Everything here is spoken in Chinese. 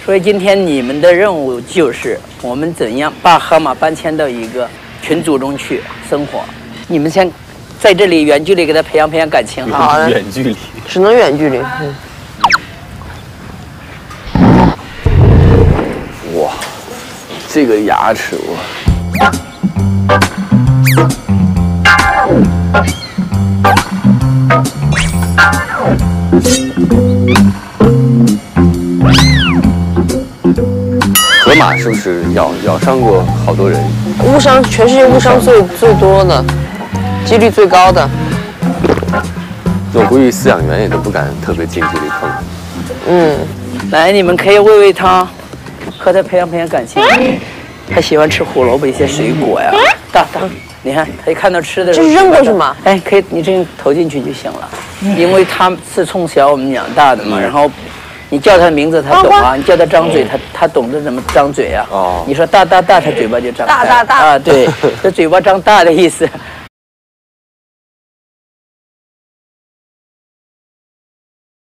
所以今天你们的任务就是我们怎样把河马搬迁到一个群组中去生活。你们先在这里远距离给他培养感情哈。 好的， 远距离， 只能远距离。 哇，这个牙齿我。河马是不是咬伤过好多人？ 误伤，全世界误伤最多的，几率最高的。 我估计饲养员也都不敢特别近距离碰。 嗯， 来，你们可以喂喂它，和它培养感情。它喜欢吃胡萝卜一些水果呀。大，你看，它一看到吃的， 这是扔过去吗？ 哎，可以，你这样投进去就行了。因为它是从小我们养大的嘛，然后。你叫它名字，它懂啊；你叫它张嘴，它懂得怎么张嘴啊。哦。你说大，它嘴巴就张大。大。啊，对，这嘴巴张大的意思。